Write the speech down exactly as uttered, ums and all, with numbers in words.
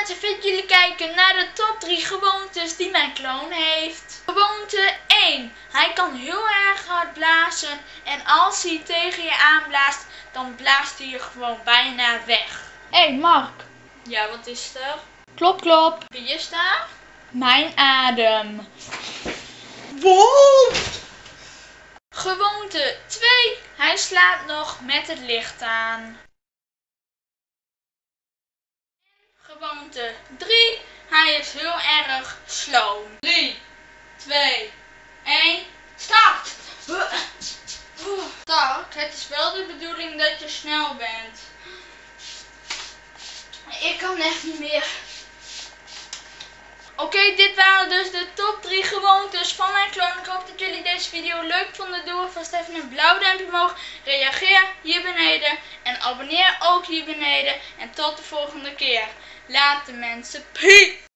mensen, vind jullie kijken naar de top drie gewoontes die mijn kloon heeft. Gewoonte één. Hij kan heel erg hard blazen en als hij tegen je aanblaast, dan blaast hij je gewoon bijna weg. Hé hey Mark. Ja, wat is er? Klop klop. Wie is daar? Mijn adem. Wat? Gewoonte twee. Hij slaapt nog met het licht aan. Gewoonte drie. Hij is heel erg slow. drie, twee, één, start! Tak, het is wel de bedoeling dat je snel bent. Ik kan echt niet meer. Oké, okay, dit waren dus de top drie gewoontes van mijn kloon. Ik hoop dat jullie deze video leuk vonden. Doe alvast even een blauw duimpje omhoog. Reageer hier beneden. En abonneer ook hier beneden. En tot de volgende keer. Later mensen. Peace!